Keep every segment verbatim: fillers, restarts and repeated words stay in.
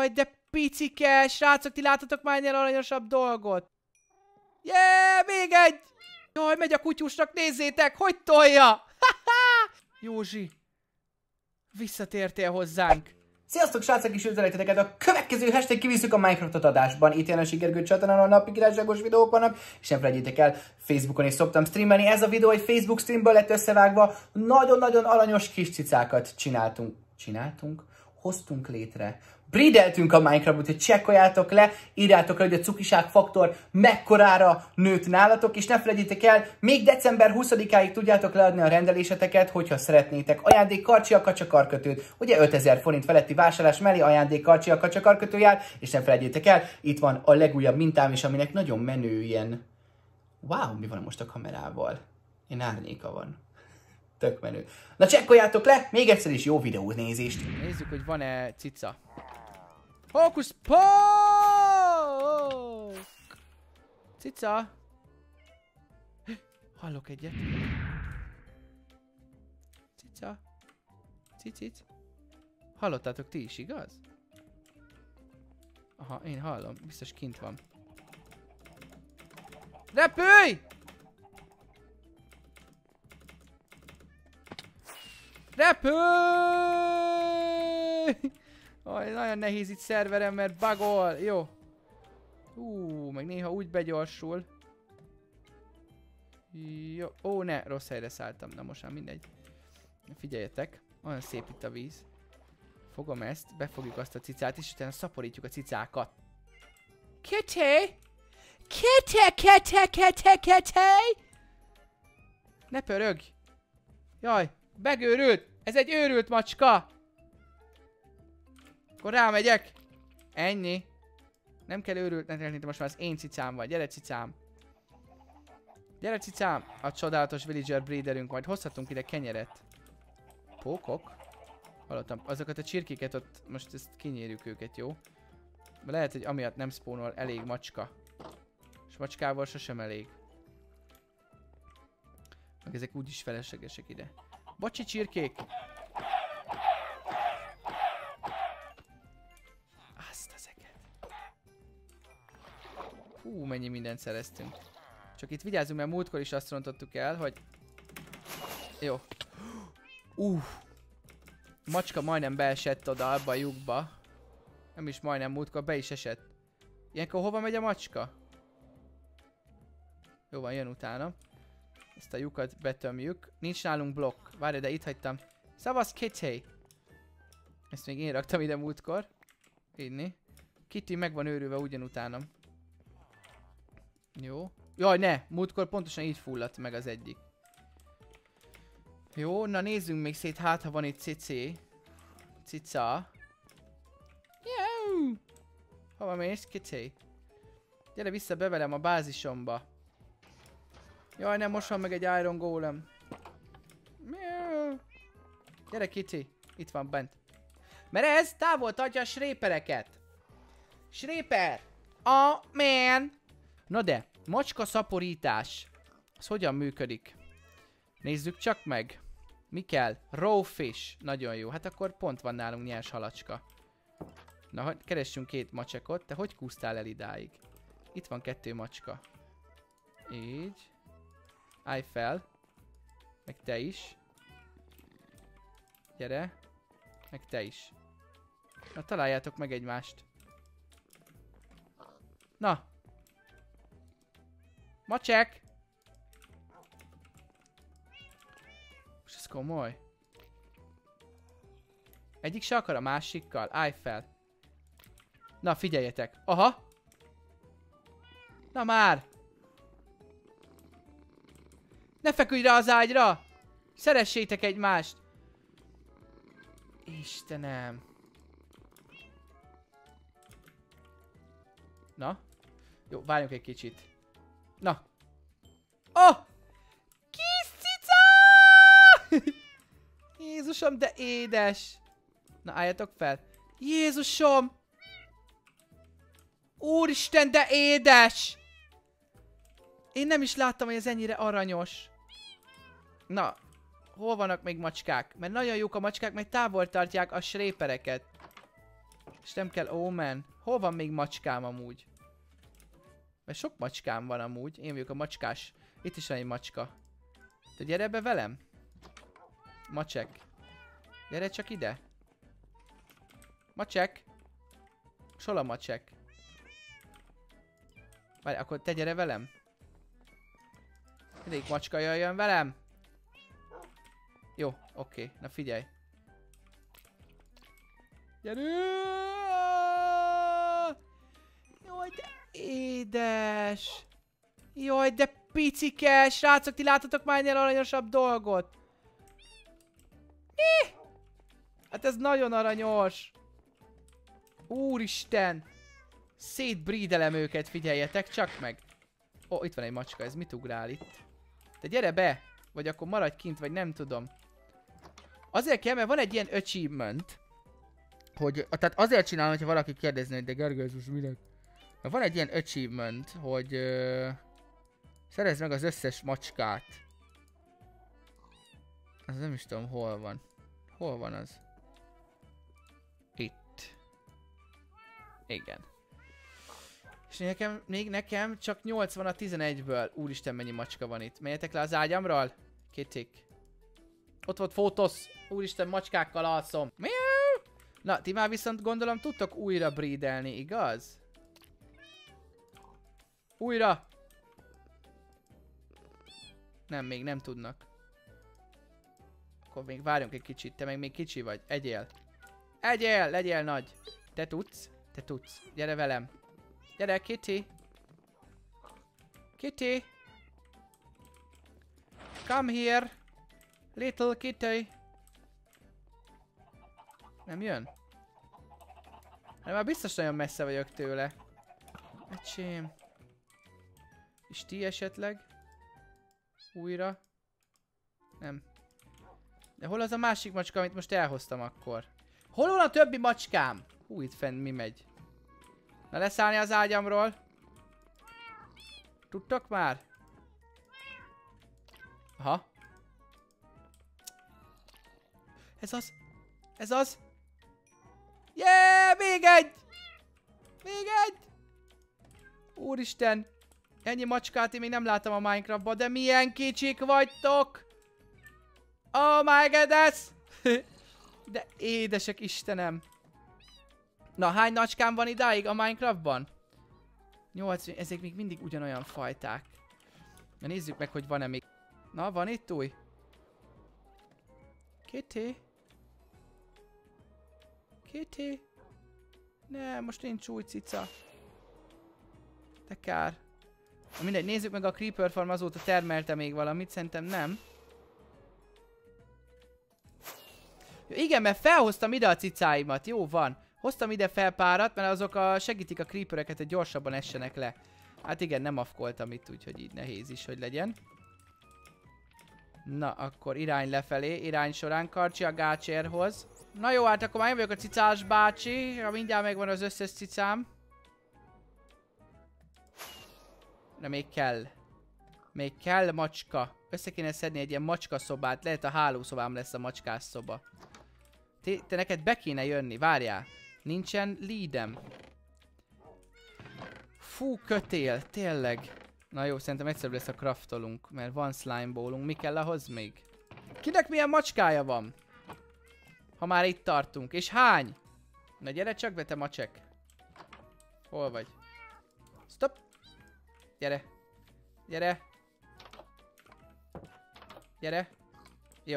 Jaj, de picike! Srácok, ti láttatok már ennél aranyosabb dolgot? Yeah, még egy! Jaj, megy a kutyusnak, nézzétek, hogy tolja! Józsi, visszatértél hozzánk. Sziasztok srácok, és üdvözleteket a következő hashtag kivisszük a Minecraftot adásban. Itt Jánosi Gergő csatornán napi királyságos videók vannak, és nem felejtjétek el, Facebookon is szoktam streamelni. Ez a videó egy Facebook streamből lett összevágva. Nagyon-nagyon aranyos kis cicákat csináltunk. Csináltunk? Hoztunk létre. Breedeltünk a Minecraft, úgyhogy csekkoljátok le, írjátok le, hogy a cukiság faktor mekkorára nőtt nálatok, és ne felejtjétek el, még december huszadikáig tudjátok leadni a rendeléseteket, hogyha szeretnétek. Ajándék karcsi a kacsakarkötőt, ugye ötezer forint feletti vásárlás mellé ajándék karcsi a kacsakarkötő jár, és ne felejtjétek el, itt van a legújabb mintám is, aminek nagyon menő ilyen... Wow, mi van most a kamerával? Ilyen árnyéka van. Tök menő. Na csekkoljátok le, még egyszer is jó videónézést. Nézzük, hogy van-e cica. Hókusz pók! Cica! Hallok egyet. Cica. Cicic. Hallottátok ti is, igaz? Aha, én hallom. Biztos kint van. Repülj! Repülj! Aj, nagyon nehéz itt szerverem, mert bugol. Jó. Hú, meg néha úgy begyorsul. Jó. Ó, ne, rossz helyre szálltam. Na most már mindegy. Figyeljetek, olyan szép itt a víz. Fogom ezt, befogjuk azt a cicát, és utána szaporítjuk a cicákat. Kitty! Kitty, kitty, kitty, kitty! Ne pörög! Jaj, megőrült! Ez egy őrült macska! Akkor rámegyek. Ennyi. Nem kell őrültnek lenni, most már az én cicám vagy. Gyere cicám. Gyere cicám. A csodálatos villager breederünk, majd hozhatunk ide kenyeret. Pókok. Hallottam. Azokat a csirkéket ott most ezt kinyírjuk őket, jó? De lehet, hogy amiatt nem spawnol elég macska. És macskával sosem elég. Meg ezek úgyis feleslegesek ide. Bocsi csirkék! Azt ezeket. Hú, mennyi mindent szereztünk. Csak itt vigyázzunk, mert múltkor is azt rontottuk el, hogy... Jó. Uh. Macska majdnem beesett oda abba a lyukba. Nem is majdnem, múltkor be is esett. Ilyenkor hova megy a macska? Jó van, jön utána. Ezt a lyukat betömjük. Nincs nálunk blokk. Várj, de itt hagytam. Szavasz Kitty! Ezt még én raktam ide múltkor. Inni. Kitty meg van őrülve ugyanutánam. Jó. Jaj, ne! Múltkor pontosan így fulladt meg az egyik. Jó, na nézzünk még szét, hát ha van itt cici. Cica. Jó! Hova mész, Kitty? Gyere vissza be velem a bázisomba. Jaj, nem, most van meg egy Iron Golem. Gyere Kitty, itt van bent. Mert ez távol tartja a srépereket. Sréper! Oh, man! Na de, macska szaporítás. Ez hogyan működik? Nézzük csak meg. Mi kell? Raw fish. Nagyon jó. Hát akkor pont van nálunk nyers halacska. Na, keressünk két macsekot. Te hogy kúsztál el idáig? Itt van kettő macska. Így. Állj fel. Meg te is. Gyere. Meg te is. Na, találjátok meg egymást. Na. Macsek! Most ez komoly. Egyik se akar a másikkal. Állj fel. Na, figyeljetek. Aha. Na már. Ne feküdj rá az ágyra! Szeressétek egymást! Istenem! Na? Jó, várjunk egy kicsit. Na! Oh! Kis cica! Jézusom, de édes! Na, álljatok fel! Jézusom! Úristen, de édes! Én nem is láttam, hogy ez ennyire aranyos. Na, hol vannak még macskák? Mert nagyon jók a macskák, mert távol tartják a srépereket. És nem kell, oh man. Hol van még macskám amúgy? Mert sok macskám van amúgy. Én vagyok a macskás. Itt is van egy macska. Te gyere be velem. Macsek. Gyere csak ide. Macsek. Hol a macsek? Várj, akkor te gyere velem. Mindig macska jöjjön velem. Jó, oké. Na figyelj. Gyere! Jaj, de édes! Jaj, de picike! Srácok, ti láttatok már ennél aranyosabb dolgot? Mi? Hát ez nagyon aranyos! Úristen! Szétbrídelem őket, figyeljetek csak meg! Ó, oh, itt van egy macska, ez mit ugrál itt? Te gyere be! Vagy akkor maradj kint, vagy nem tudom. Azért kell, mert van egy ilyen achievement, hogy, tehát azért csinálom, hogyha valaki kérdezni, hogy de Gergő, ez most minek? Mert van egy ilyen achievement, hogy uh, szerezd meg az összes macskát. Az nem is tudom, hol van. Hol van az? Itt. Igen. És nekem, még nekem csak nyolc van a tizenegyből. Úristen, mennyi macska van itt. Menjetek le az ágyamról? Kitik. Ott volt Fótosz. Úristen, macskákkal alszom. Miau! Na, ti már viszont gondolom tudtok újra breedelni, igaz? Újra! Nem, még nem tudnak. Akkor még várjunk egy kicsit. Te meg még kicsi vagy. Egyél. Egyél! Legyél nagy. Te tudsz? Te tudsz. Gyere velem. Gyere, Kitty. Kitty. Come here. Little Kitty. Nem jön? De már biztos nagyon messze vagyok tőle. Öcsém. És ti esetleg? Újra? Nem. De hol az a másik macska, amit most elhoztam akkor? Hol van a többi macskám? Hú, itt fenn mi megy? Na, leszállni az ágyamról. Tudtok már? Aha. Ez az. Ez az. Yeah, még egy. Még egy. Úristen. Ennyi macskát én még nem láttam a Minecraftban, de milyen kicsik vagytok. Oh my goodness. De édesek Istenem. Na, hány macskám van idáig a Minecraftban? nyolc, ezek még mindig ugyanolyan fajták. Na nézzük meg, hogy van-e még. Na, van itt új? Kitty? Kitty? Ne, most nincs új cica. De kár. Na mindegy, nézzük meg, a Creeper Farm azóta termelte még valamit, szerintem nem. Ja, igen, mert felhoztam ide a cicáimat, jó van. Hoztam ide fel párat, mert azok a segítik a creepereket, hogy gyorsabban essenek le. Hát igen, nem afkoltam itt, úgyhogy így nehéz is, hogy legyen. Na, akkor irány lefelé, irány során, Karcsi a gácsérhoz. Na jó, hát akkor már én vagyok a cicás bácsi, ha mindjárt megvan az összes cicám. De még kell. Még kell macska. Össze kéne szedni egy ilyen macska szobát, lehet a hálószobám lesz a macskás szoba. Te, te neked be kéne jönni, várjál. Nincsen leadem. Fú, kötél, tényleg. Na jó, szerintem egyszerűbb lesz a craftolunk, mert van slime bowlunk. Mi kell ahhoz még? Kinek milyen macskája van? Ha már itt tartunk. És hány? Na gyere csak be, te macsek. Hol vagy? Stop! Gyere. Gyere. Gyere. Jó.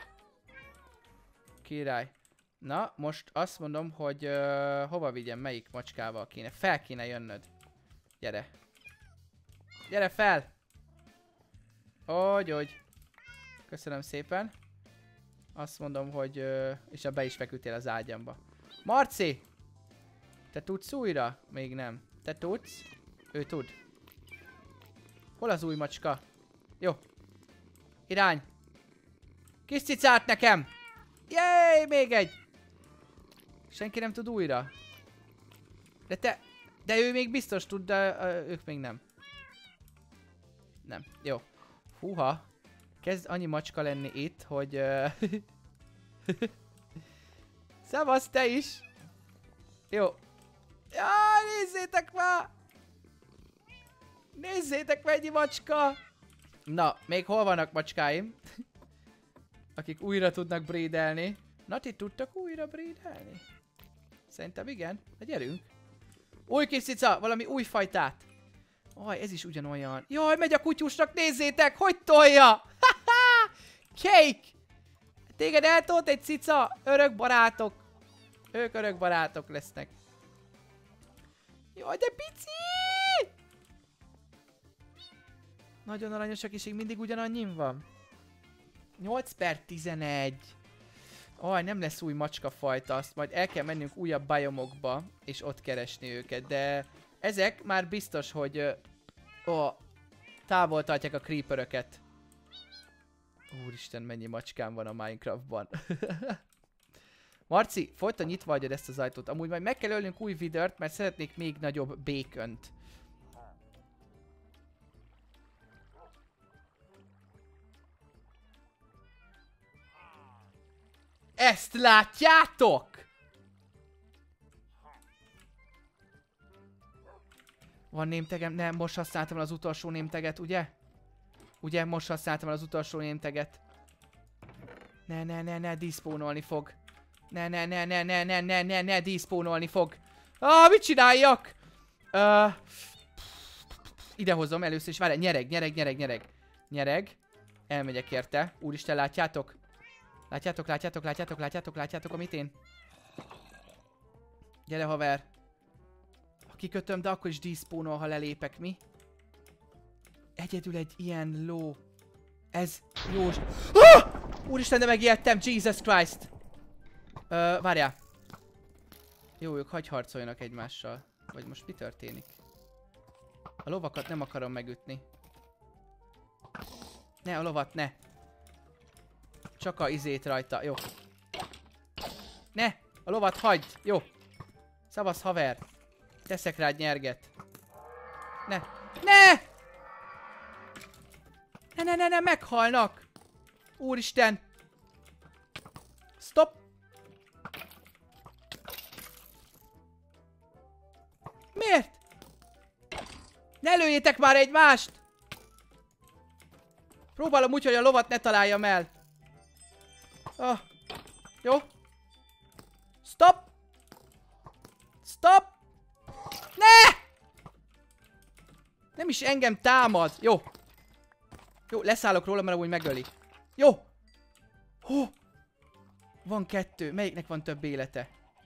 Király. Na, most azt mondom, hogy uh, hova vigyem, melyik macskával kéne. Fel kéne jönnöd. Gyere. Gyere fel! Hogy, hogy. Köszönöm szépen. Azt mondom, hogy... Uh, és be is feküdtél az ágyamba. Marci! Te tudsz újra? Még nem. Te tudsz? Ő tud. Hol az új macska? Jó. Irány. Kis cicát nekem! Jéj, még egy! Senki nem tud újra. De te... De ő még biztos tud, de uh, ők még nem. Nem. Jó. Húha. Kezd annyi macska lenni itt, hogy... Uh... Szevasz, te is! Jó. Jaj, nézzétek már! Nézzétek, mennyi macska! Na, még hol vannak macskáim? Akik újra tudnak brédelni. Na, ti tudtak újra brédelni? Szerintem igen. Na, gyerünk. Új kis cica, valami új fajtát. Aj, ez is ugyanolyan. Jaj, megy a kutyusnak, nézzétek, hogy tolja! Haha! Cake! Téged eltolt egy cica, örök barátok. Ők örök barátok lesznek. Jaj, de pici! Nagyon aranyosak, és még mindig ugyanannyin van. nyolc per tizenegy. Aj, nem lesz új macskafajta, azt majd el kell mennünk újabb biomokba, és ott keresni őket, de ezek már biztos, hogy ó, távol tartják a creeperöket. Úristen, mennyi macskám van a Minecraftban. Marci, folyton nyitva hagyod ezt az ajtót. Amúgy majd meg kell ölnünk új vidört, mert szeretnék még nagyobb bacont. Ezt látjátok? Van némtegem? Nem, most használtam el az utolsó némteget, ugye? Ugye, most használtam el az utolsó némteget. Ne, ne, ne, ne, despónolni fog. Ne, ne, ne, ne, ne, ne, ne, ne, ne, despónolni fog. Ah, mit csináljak? Uh, idehozom először is, várj, nyereg, nyereg, nyereg, nyereg. Nyereg. Elmegyek érte. Úristen, látjátok? Látjátok, látjátok, látjátok, látjátok, látjátok, amit én? Gyere, haver. Kikötöm, de akkor is despawnol, ha lelépek, mi? Egyedül egy ilyen ló. Ez jós. Ah! Úristen, de megijedtem, Jesus Christ. Ö, várjál. Jó, ők hagy harcoljanak egymással. Vagy most mi történik? A lovakat nem akarom megütni. Ne, a lovat, ne. Csak a izét rajta, jó. Ne! A lovat hagyd, jó. Szavasz, haver. Teszek rád nyerget. Ne! Ne! Ne, ne, ne, ne, meghalnak! Úristen! Stop! Miért? Ne lőjétek már egymást! Próbálom úgy, hogy a lovat ne találjam el. Oh. Jó. Stop! Stop! Ne! Nem is engem támad. Jó. Jó, leszállok róla, mert amúgy megöli. Jó. Hó. Van kettő. Melyiknek van több élete?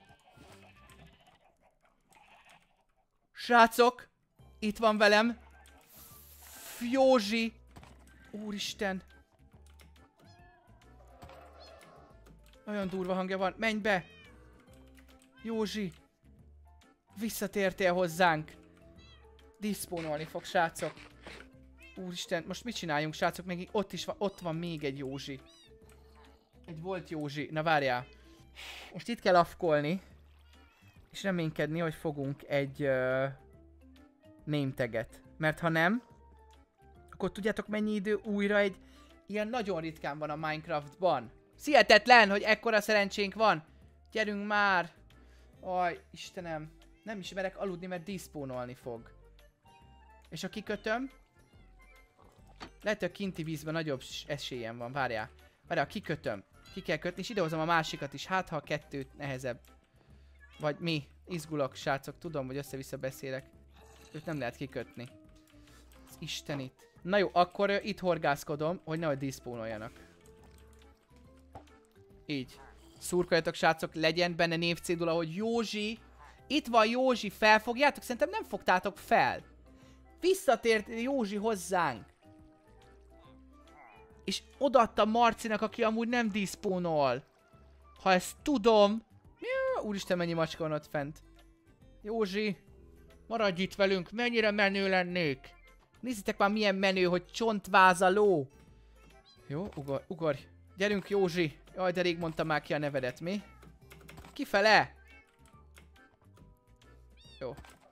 Srácok. Itt van velem. Józsi. Úristen. Olyan durva hangja van. Menj be. Józsi. Visszatértél hozzánk. Despawnolni fog, srácok. Úristen, most mit csináljunk, srácok? Még ott is van, ott van még egy Józsi. Egy volt Józsi. Na várjál. Most itt kell afkolni. És reménykedni, hogy fogunk egy uh, name taget. Mert ha nem, akkor tudjátok mennyi idő újra egy ilyen nagyon ritkán van a Minecraftban. Hihetetlen, hogy ekkora szerencsénk van. Gyerünk már. Aj, Istenem. Nem is merek aludni, mert despawnolni fog. És ha kikötöm, lehet, hogy a kinti vízben nagyobb esélyem van. Várjál. Várjál, kikötöm. Ki kell kötni, és idehozom a másikat is. Hát, ha a kettőt nehezebb. Vagy mi? Izgulok, srácok. Tudom, hogy össze-vissza beszélek. Őt nem lehet kikötni. Az Istenit. Na jó, akkor uh, itt horgászkodom, hogy nehogy despawnoljanak. Így. Szurkoljatok, srácok, legyen benne névcédula, hogy Józsi. Itt van Józsi, felfogjátok? Szerintem nem fogtátok fel. Visszatért Józsi hozzánk. És odaadta Marcinak, aki amúgy nem despawnol. Ha ezt tudom. Úristen, mennyi macska van ott fent. Józsi, maradj itt velünk, mennyire menő lennék. Nézzétek már milyen menő, hogy csontvázaló. Jó, ugor, ugorj. Gyerünk, Józsi. Jaj, de rég mondtam már ki a nevedet, mi? Kifele! Jó.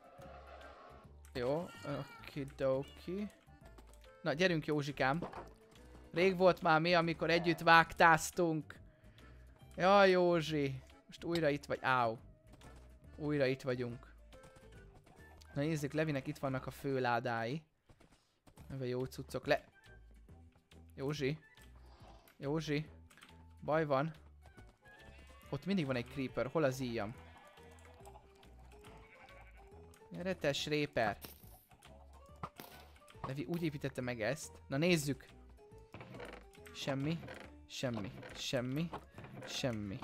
Jó, okidoki. Na, gyerünk, Józsikám. Rég volt már mi, amikor együtt vágtáztunk. Jaj, Józsi. Most újra itt vagy. Áú. Újra itt vagyunk. Na nézzük, Levinek itt vannak a főládái. Mivel jó cuccok le... Józsi. Józsi. Baj van. Ott mindig van egy creeper. Hol az íjam? Gyere te, Schréper. Levi úgy építette meg ezt. Na nézzük. Semmi. Semmi. Semmi. Semmi.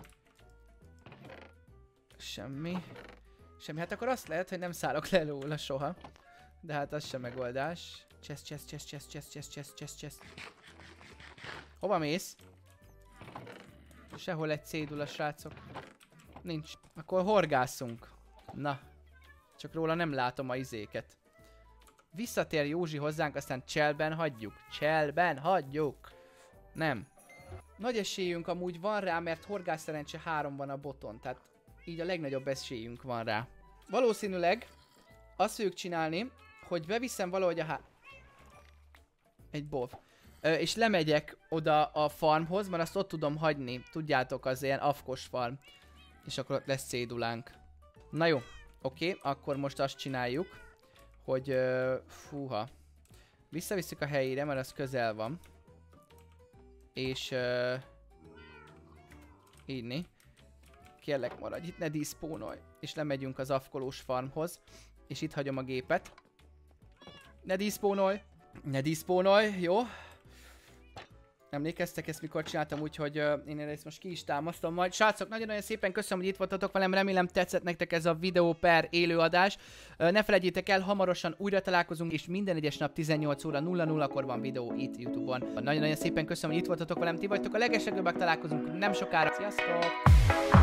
Semmi. Semmi. Hát akkor azt lehet, hogy nem szállok le róla soha. De hát az sem megoldás. Chest, chest, chest, chest, chest, chest, chest, chest, chest. Hova mész? Sehol egy cédula, srácok. Nincs. Akkor horgászunk. Na. Csak róla nem látom a izéket. Visszatér Józsi hozzánk, aztán cselben hagyjuk. Cselben hagyjuk. Nem. Nagy esélyünk amúgy van rá, mert horgász szerencse három van a boton. Tehát így a legnagyobb esélyünk van rá. Valószínűleg azt fogjuk csinálni, hogy beviszem valahogy a há... Egy bov. Ö, és lemegyek oda a farmhoz, mert azt ott tudom hagyni. Tudjátok, az ilyen afkos farm. És akkor ott lesz cédulánk. Na jó. Oké, okay, akkor most azt csináljuk, hogy ö, fúha. Visszavisszük a helyére, mert az közel van. És ö, írni. Kérlek, maradj itt, ne diszpónolj. És lemegyünk az afkolós farmhoz. És itt hagyom a gépet. Ne diszpónolj! Ne diszpónolj, jó? Emlékeztek ezt, mikor csináltam, úgyhogy uh, én ezt most ki is támasztom majd. Srácok, nagyon-nagyon szépen köszönöm, hogy itt voltatok velem, remélem tetszett nektek ez a videó per élőadás. Uh, ne felejtjétek el, hamarosan újra találkozunk, és minden egyes nap tizennyolc óra nulla nullakor van videó itt YouTube-on. Nagyon-nagyon szépen köszönöm, hogy itt voltatok velem, ti vagytok a legeslegőbbek, találkozunk nem sokára. Sziasztok!